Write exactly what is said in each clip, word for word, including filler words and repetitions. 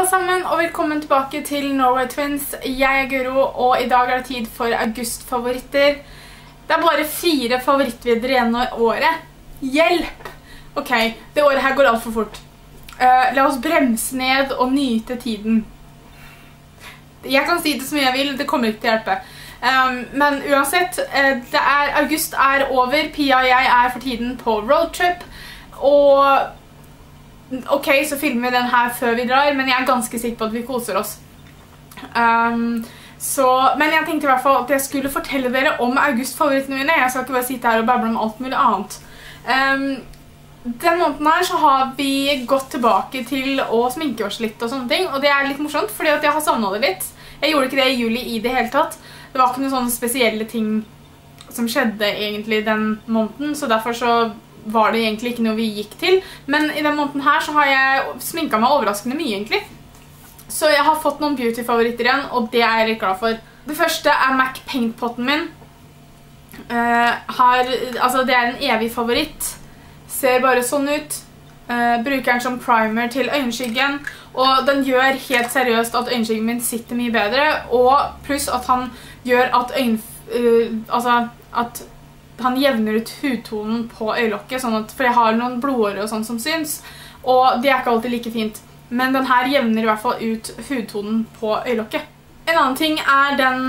alle sammen, og velkommen tilbake til Norway Twins. Jeg er Guro, og i dag er det tid for augustfavoritter. Det er bare fire favorittvideoer igjen i året. Hjelp! Ok, det året her går alt for fort. Uh, la oss bremse ned og nyte tiden. Jeg kan si det som jeg vil, det kommer ikke til å hjelpe. Um, men uansett, uh, det er, august er over. Pia og jeg er for tiden på roadtrip, og ok, så filmer vi den her før vi drar, men jeg er ganske sikker på at vi koser oss. Um, så, men jeg tenkte i hvert fall at jeg skulle fortelle dere om augustfavorittene mine. Jeg skal ikke bare sitte her og bable om alt mulig annet. Um, den måneden her så har vi gått tilbake til å sminke oss litt og sånne ting, og det er litt morsomt, fordi at jeg har savnet det litt. Jeg gjorde ikke det i juli i det hele tatt. Det var ikke noen sånne spesielle ting som skjedde egentlig den måneden, så derfor så var det egentlig ikke noe vi gikk til. Men i den måneden her så har jeg sminket meg overraskende mye egentlig. Så jeg har fått noen beauty-favoritter igjen, og det er jeg litt glad for. Det første er MAC Paint-potten min. Uh, har, altså det er en evig favoritt. Ser bare sånn ut. Uh, bruker den som primer til øyenskyggen, og den gjør helt seriøst at øyenskyggen min sitter mye bedre, og pluss at han gjør at øyn... Uh, altså at han jevner ut hudtonen på øyelokket, sånn at, for jeg har noen blodårer og sånn som syns, og det er ikke alltid like fint. Men den her jevner i hvert fall ut hudtonen på øyelokket. En annen ting er den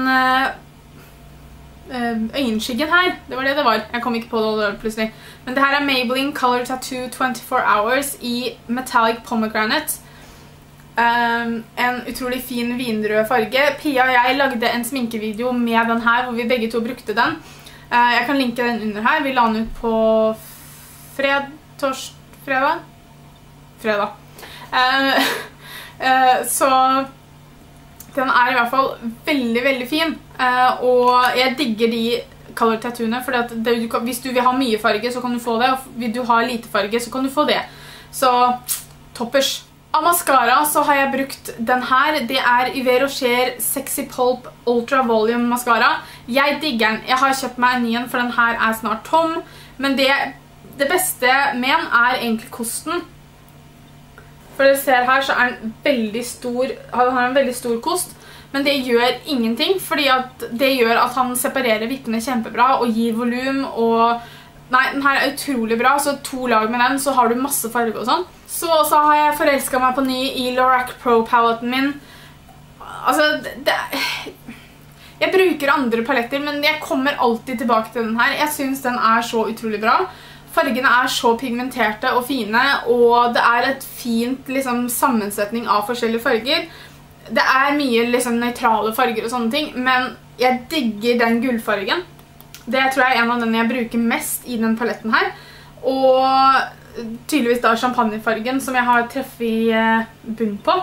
øh, øyenskyggen her. Det var det det var. Jeg kom ikke på det plutselig. Men det her er Maybelline Color Tattoo twenty-four hours i Metallic Pomegranate. Um, en utrolig fin vinrød farge. Pia og jeg lagde en sminkevideo med den her, hvor vi begge to brukte den. Uh, jeg kan linke den under her. Vi la den ut på fred, tors, fredag? Fredag. Uh, uh, så den er i hvert fall veldig, veldig fin. Uh, og jeg digger de color tattooene, for hvis du vil ha mye farge, så kan du få det. Og hvis du har lite farge, så kan du få det. Så toppers. Av mascara så har jeg brukt den her. Det er Yves Rocher Sexy Pulp Ultra Volume Mascara. Jeg digger den. Jeg har kjøpt meg en ny en, for den her er snart tom. Men det, det beste med den er egentlig kosten. For dere ser her så er den veldig stor, han har en veldig stor kost. Men det gjør ingenting, fordi at det gjør at han separerer vippene kjempebra og gir volum. Og nei, den her er utrolig bra, så to lag med den så har du masse farge og sånn. Så også har jeg forelsket meg på ny i Lorac Pro paletten min. Altså, det, jeg bruker andre paletter, men jeg kommer alltid tilbake til den her. Jeg synes den er så utrolig bra. Fargene er så pigmenterte og fine, og det er et fint liksom, sammensetning av forskjellige farger. Det er mye liksom, nøytrale farger og sånne ting, men jeg digger den gullfargen. Det tror jeg er en av den jeg bruker mest i den paletten her. Og tydeligvis da champagnefargen som jeg har treffet i bunn på.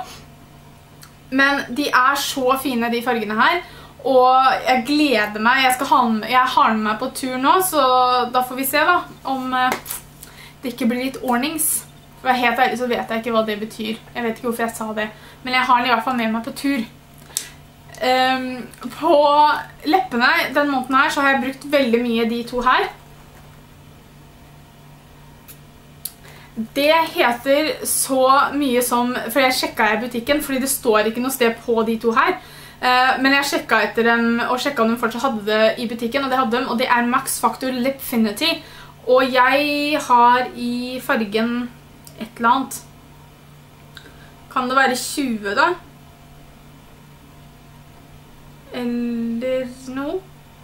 Men de er så fine, de fargene her. Og jeg gleder meg. Jeg, skal ha den, jeg har den med på tur nå, så da får vi se da om det ikke blir litt ordnings. For helt ærlig så vet jeg ikke hva det betyr. Jeg vet ikke hvorfor jeg sa det. Men jeg har den i hvert fall med meg på tur. Um, på leppene den måneden her så har jeg brukt veldig mye de to her. Det heter så mye som, for jeg sjekket i butikken, fordi det står ikke noe sted på de to her. Uh, men jeg sjekket etter dem, og sjekket om de fortsatt hadde det i butikken, og det hadde dem, og det er Max Factor Lipfinity. Og jeg har i fargen et eller annet. Kan det være tjue da? Eller noe?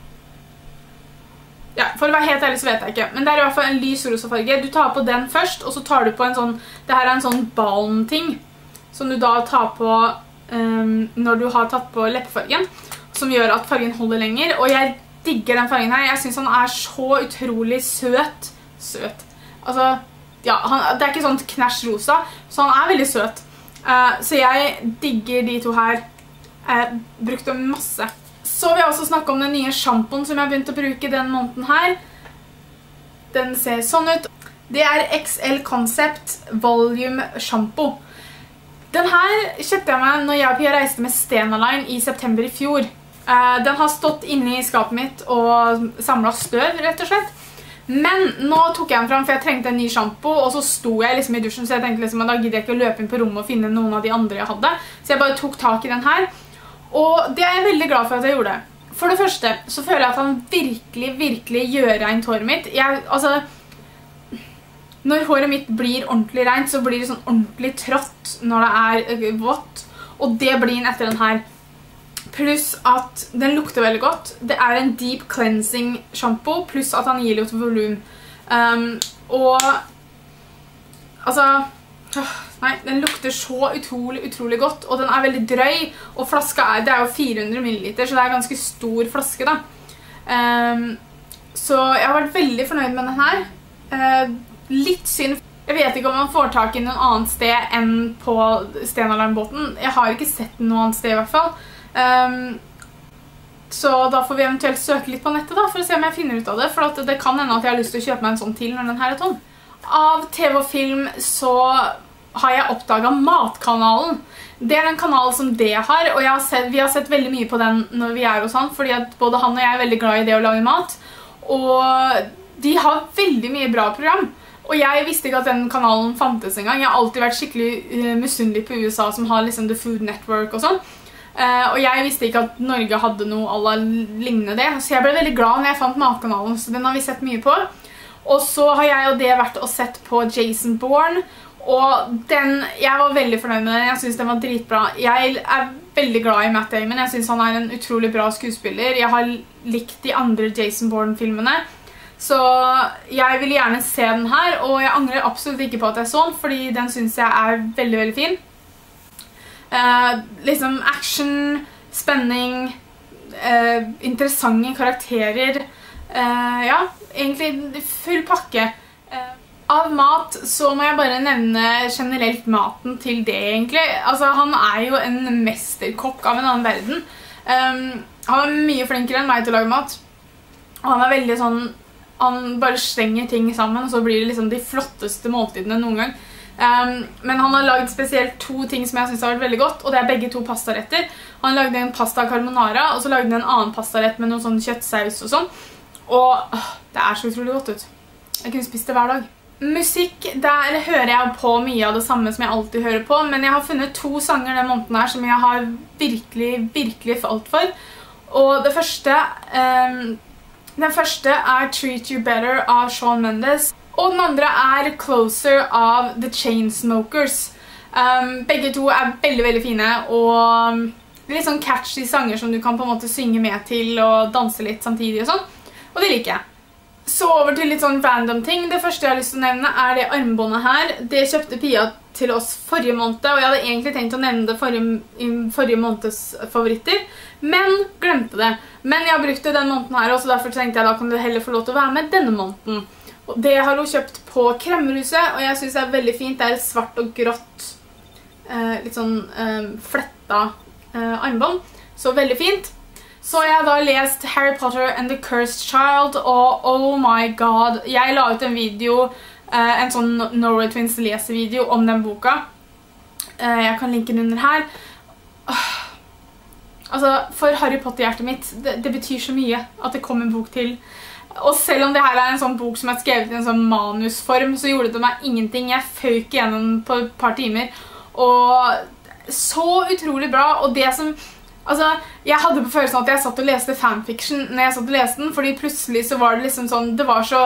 Ja, for å være helt ærlig så vet jeg ikke. Men det er i hvert fall en lys rosa farge. Du tar på den først, og så tar du på en sånn, det her er en sånn balm-ting, som du da tar på um, når du har tatt på leppefargen, som gjør at fargen holder lenger. Og jeg digger den fargen her. Jeg synes han er så utrolig søt. Søt. Altså, ja, han, det er ikke sånn knæsj rosa, så han er veldig søt. Uh, så jeg digger de to her. Jeg brukte masse. Så vil jeg også snakke om den nye shampoen som jeg har begynt å bruke den måneden her. Den ser sånn ut. Det er X L Concept Volume Shampoo. Den her kjøpte jeg meg når jeg og Pia reiste med Stena Line i september i fjor. Den har stått inne i skapet mitt og samlet støv, rett og slett. Men nå tok jeg den fram, for jeg trengte en ny shampoo, og så sto jeg liksom i dusjen, så jeg tenkte liksom at da gidder jeg ikke å løpe inn på rommet og finne noen av de andre jeg hadde. Så jeg bare tok tak i den her, og det er jeg veldig glad for at jeg gjorde. For det første så føler jeg at han virkelig, virkelig gjør rent håret mitt. Jeg, altså, når håret mitt blir ordentlig rent, så blir det sånn ordentlig trått når det er vått, og det blir den etter den her. Pluss at den lukter veldig godt. Det er en deep cleansing shampoo, pluss at han gir litt volum. Um, og altså, øh, nei, den lukter så utrolig, utrolig godt, og den er veldig drøy, og flaska er, det er jo fire hundre milliliter, så det er en ganske stor flaske da. Um, så jeg har vært veldig fornøyd med den her. Uh, litt synd. Jeg vet ikke om man får tak i noen annet sted enn på Stenalarmbåten. Jeg har ikke sett den noe annet sted i hvert fall. Um, så da får vi eventuelt søke litt på nettet da, for å se om jeg finner ut av det, for at det kan hende at jeg har lyst til å kjøpe meg en sånn til når den her er tom. Av T V og film så har jeg oppdaget Matkanalen. Det er en kanal som det har, og jeg har sett, vi har sett veldig mye på den når vi er hos han, fordi at både han og jeg er veldig glad i det å lage mat, og de har veldig mye bra program. Og jeg visste ikke at den kanalen fantes en gang. Jeg har alltid vært skikkelig uh, misunnelig på U S A som har liksom The Food Network og sånn. Uh, og jeg visste ikke at Norge hadde noe à la lignende det, så jeg ble veldig glad når jeg fant Matkanalen, så den har vi sett mye på. Og så har jeg og det vært og sett på Jason Bourne, og den, jeg var veldig fornøyd med den, jeg synes den var dritbra. Jeg er veldig glad i Matt Damon, jeg synes han er en utrolig bra skuespiller. Jeg har likt de andre Jason Bourne-filmene, så jeg vil gjerne se den her, og jeg angrer absolutt ikke på at jeg så den, fordi den synes jeg er veldig, veldig fin. Uh, liksom action, spenning, uh, interessante karakterer, uh, ja, egentlig full pakke. Uh, av mat så må jeg bare nevne generelt maten til det egentlig. Altså han er jo en mesterkokk av en annen verden. Um, han er mye flinkere enn meg til å lage mat, og han er veldig sånn, han bare slenger ting sammen, og så blir det liksom de flotteste måltidene noen gang. Um, men han har laget spesielt to ting som jeg synes har vært veldig godt, og det er begge to pastaretter. Han lagde en pasta carbonara, og så lagde han en annen pastarett med noen sånn kjøttsaus og sånn. Og øh, det er så utrolig godt ut. Jeg kunne spist det hver dag. Musikk, der hører jeg på mye av det samme som jeg alltid hører på, men jeg har funnet to sanger den måneden her som jeg har virkelig, virkelig falt for. Og det første, um, den første er Treat You Better av Shawn Mendes. Og den andre er Closer av The Chainsmokers. Um, begge to er veldig, veldig fine, og litt sånn catchy sanger som du kan på en måte synge med til og danse litt samtidig og sånn. Og det liker jeg. Så over til litt sånn random ting. Det første jeg har lyst til å nevne er det armbåndet her. Det kjøpte Pia til oss forrige måned, og jeg hadde egentlig tenkt å nevne det forrige, i forrige måneds favoritter, men glemte det. Men jeg har brukt det den måneden her, og så derfor tenkte jeg da kan du heller få lov til å være med denne måneden. Og det har hun kjøpt på Kremmerhuset, og jeg synes det er veldig fint. Det er et svart og grått, eh, litt sånn eh, fletta eh, armbånd. Så veldig fint. Så jeg har da lest Harry Potter and the Cursed Child, og oh my god, jeg la ut en video, eh, en sånn Norway Twins lesevideo om den boka. Eh, jeg kan linke den under her. Oh. Altså, for Harry Potter-hjertet mitt, det, det betyr så mye at det kom en bok til. Og selv om det her er en sånn bok som er skrevet i en sånn manusform, så gjorde det meg ingenting. Jeg føyk igjennom på et par timer. Og så utrolig bra. Og det som... Altså, jeg hadde på følelsen at jeg satt og leste fanfiction når jeg satt og leste den, fordi plutselig så var det liksom sånn... Det var så...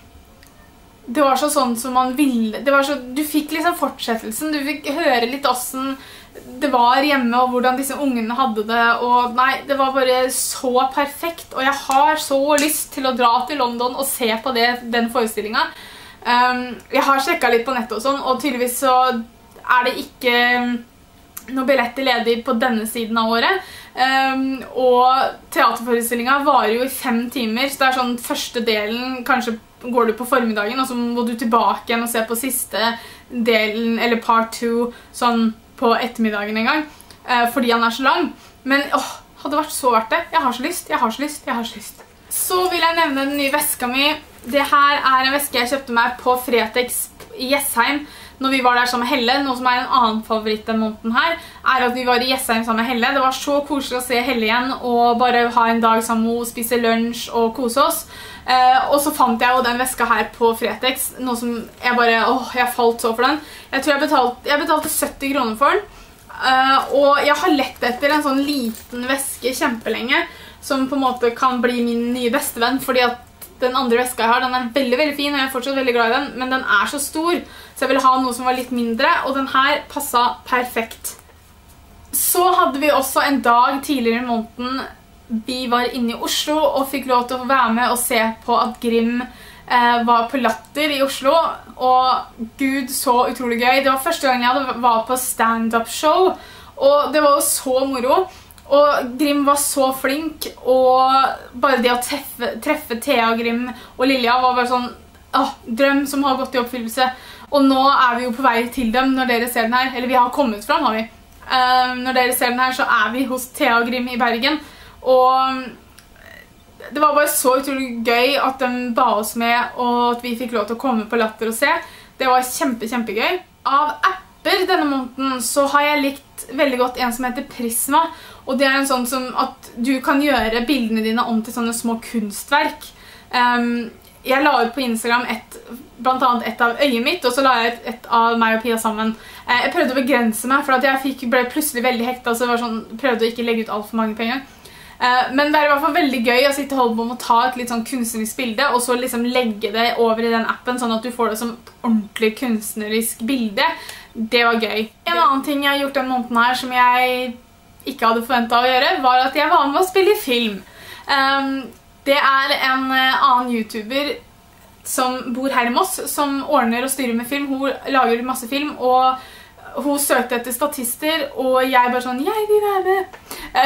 Det var så sånn som man ville... Det var så... Du fikk liksom fortsettelsen. Du fikk høre litt hvordan det var hjemme, og hvordan disse ungene hadde det, og nei, det var bare så perfekt, og jeg har så lyst til å dra til London og se på det, den forestillingen. Um, jeg har sjekket litt på nettet og sånn, og tydeligvis så er det ikke noe billetter ledig på denne siden av året, um, og teaterforestillingen varer jo i fem timer, så det er sånn første delen, kanskje går du på formiddagen, og så må du tilbake igjen og se på siste delen, eller part to, sånn på ettermiddagen en gang, uh, fordi han er så lang. Men åh, hadde vært så verdt det. Jeg har så lyst, jeg har så lyst, jeg har så lyst. Så vil jeg nevne den nye veska mi. Det her er en veske jeg kjøpte meg på Fretex i Jessheim. når vi var der sammen med Helle, noe som er en annen favoritt den måneden her, er at vi var i Jessheim sammen med Helle. Det var så koselig å se Helle igjen, og bare ha en dag sammen med henne, spise lunsj og kose oss. Uh, og så fant jeg jo den veska her på Fretex, noe som jeg bare, åh, jeg falt så for den. Jeg tror jeg betalte, jeg betalte sytti kroner for den, uh, og jeg har lett etter en sånn liten veske kjempelenge, som på en måte kan bli min nye bestevenn, fordi at den andre veska jeg har, den er veldig, veldig fin, og jeg er fortsatt veldig glad i den, men den er så stor, så jeg ville ha noe som var litt mindre, og den her passet perfekt. Så hadde vi også en dag tidligere i måneden. Vi var inne i Oslo og fikk lov til å være med og se på at Grim eh, var på Latter i Oslo, og Gud, så utrolig gøy. Det var første gang jeg var på stand-up show, og det var jo så moro. Og Grim var så flink, og bare det å treffe, treffe Thea, Grim og Lilja var bare sånn åh, drøm som har gått i oppfyllelse. Og nå er vi jo på vei til dem når dere ser den her, eller vi har kommet fram, har vi. Uh, når dere ser den her, så er vi hos Thea og Grim i Bergen. Og det var bare så utrolig gøy at de ba oss med, og at vi fikk lov til å komme på Latter og se. Det var kjempe, kjempegøy. Av apper denne måneden så har jeg likt veldig godt en som heter Prisma, og det er en sånn som at du kan gjøre bildene dine om til sånne små kunstverk. Um, jeg la ut på Instagram et, blant annet et av øyet mitt, og så la jeg et, et av meg og Pia sammen. Uh, jeg prøvde å begrense meg, for at jeg fikk, ble plutselig veldig hektet, så det var sånn, prøvde å ikke legge ut alt for mange penger. Men det er i hvert fall veldig gøy å sitte og holde på med å ta et litt sånn kunstnerisk bilde, og så liksom legge det over i den appen, sånn at du får det som et ordentlig kunstnerisk bilde. Det var gøy. En annen ting jeg har gjort den måneden her som jeg ikke hadde forventet å gjøre, var at jeg var med å spille film. Um, det er en annen YouTuber som bor her i Moss, som ordner og styrer med film. Hun lager masse film, og hun søkte etter statister, og jeg bare sånn, jeg vil være med.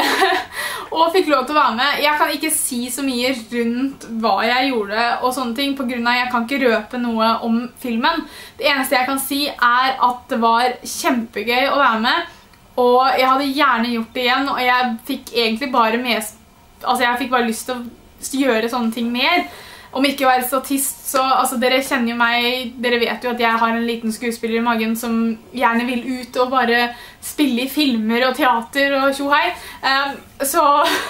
Og fikk lov til å være med. Jeg kan ikke si så mye rundt hva jeg gjorde og sånne ting, på grunn av at jeg kan ikke røpe noe om filmen. Det eneste jeg kan si er at det var kjempegøy å være med, og jeg hadde gjerne gjort det igjen, og jeg fikk egentlig bare med, altså jeg fikk bare lyst til å gjøre sånne ting mer. Om ikke å være statist, så altså, dere kjenner jo meg, dere vet jo at jeg har en liten skuespiller i magen som gjerne vil ut og bare spille i filmer og teater og tjohei. Um, så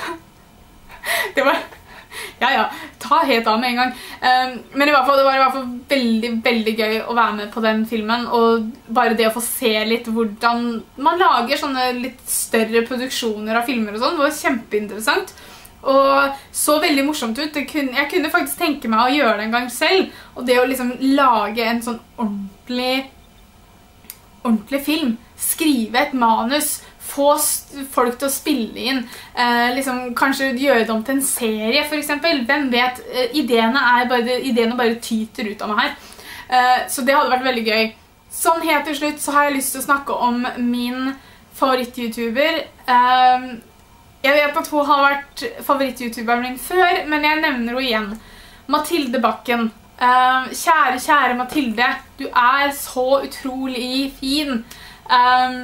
det var, ja ja, ta helt av med en gang. Um, men i hvert fall, det var i hvert fall veldig, veldig gøy å være med på den filmen, og bare det å få se litt hvordan man lager sånne litt større produksjoner av filmer og sånn, var kjempeinteressant. Og så veldig morsomt ut. Kunne, jeg kunne faktisk tenke meg å gjøre det en gang selv, og det å liksom lage en sånn ordentlig ordentlig film, skrive et manus, få folk til å spille inn, eh, liksom kanskje gjøre det om til en serie for eksempel. Hvem vet, eh, ideene, er bare, ideene bare tyter ut av meg her. Eh, så det hadde vært veldig gøy. Sånn helt til slutt så har jeg lyst til å snakke om min favoritt-YouTuber. Eh, Jeg vet at hun har vært favoritt-youtuberen min før, men jeg nevner henne igjen. Mathilde Bakken. Um, kjære, kjære Mathilde. Du er så utrolig fin. Um,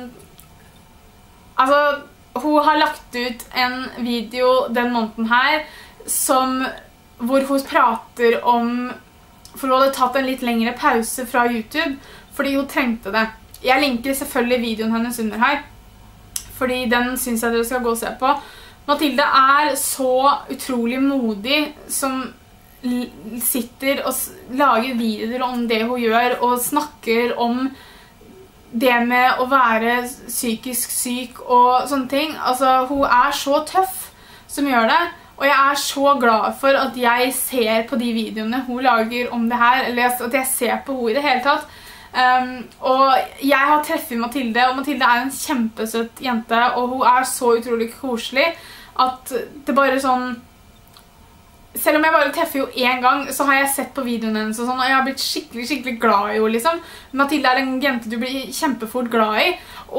altså, hun har lagt ut en video den måneden her, som, hvor hun prater om, for hun hadde tatt en litt lengre pause fra YouTube, fordi hun trengte det. Jeg linker selvfølgelig videoen hennes under her, fordi den synes jeg dere skal gå og se på. Mathilde er så utrolig modig, som sitter og lager videoer om det hun gjør, og snakker om det med å være psykisk syk og sånne ting. Altså, hun er så tøff som gjør det, og jeg er så glad for at jeg ser på de videoene hun lager om det her, eller at jeg ser på henne i det hele tatt. Um, og jeg har treffet Mathilde, og Mathilde er en kjempesøt jente, og hun er så utrolig koselig at det bare sånn, selv om jeg bare treffer jo en gang, så har jeg sett på videoen hennes og sånn, og jeg har blitt skikkelig, skikkelig glad i henne liksom. Mathilde er en jente du blir kjempefort glad i,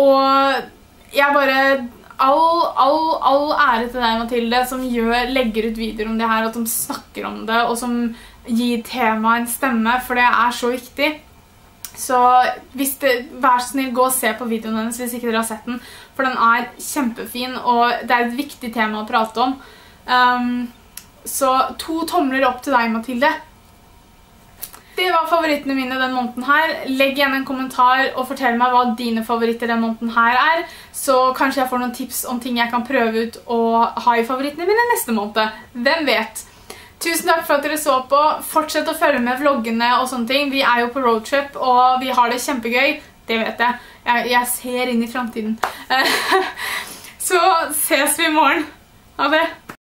og jeg bare, all, all, all ære til deg Mathilde, som gjør, legger ut videoer om det her, at de snakker om det, og som gir temaet en stemme, for det er så viktig. Så hvis det, vær så snill, gå og se på videoen hennes hvis ikke dere har sett den, for den er kjempefin, og det er et viktig tema å prate om. Um, så to tomler opp til deg, Mathilde. Det var favorittene mine den måneden her. Legg igjen en kommentar og fortell meg hva dine favoritter den måneden her er, så kanskje jeg får noen tips om ting jeg kan prøve ut og ha i favorittene mine neste måned. Hvem vet? Tusen takk for at dere så på. Fortsett å følge med vloggene og sånne ting. Vi er jo på roadtrip, og vi har det kjempegøy. Det vet jeg. Jeg, jeg ser inn i fremtiden. Så ses vi i morgen. Ha det!